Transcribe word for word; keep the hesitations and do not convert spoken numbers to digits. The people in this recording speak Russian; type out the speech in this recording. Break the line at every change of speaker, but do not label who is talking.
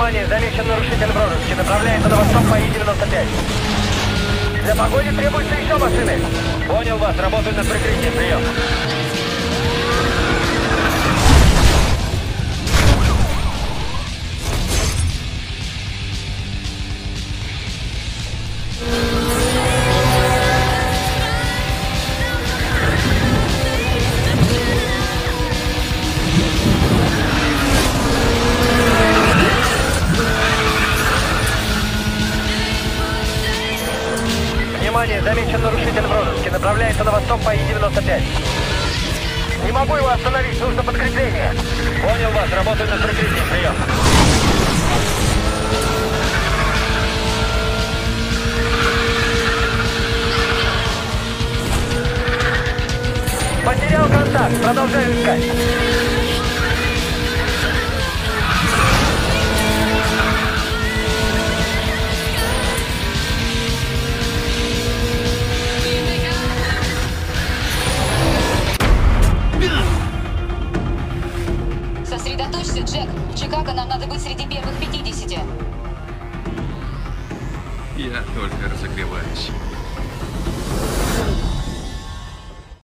Внимание, замечен нарушитель в розыске. Направляется на восток по И девяносто пять. Для погони требуются еще машины. Понял вас, работаю над прикрытием, прием. Внимание, замечен нарушитель в розыске. Направляется на восток по И девяносто пять. Не могу его остановить, нужно подкрепление. Понял вас, работаю над прикрытием, прием. Потерял контакт, продолжаю искать.
Сосредоточься, Джек. В Чикаго нам надо быть среди первых пятидесяти.
Я только разогреваюсь.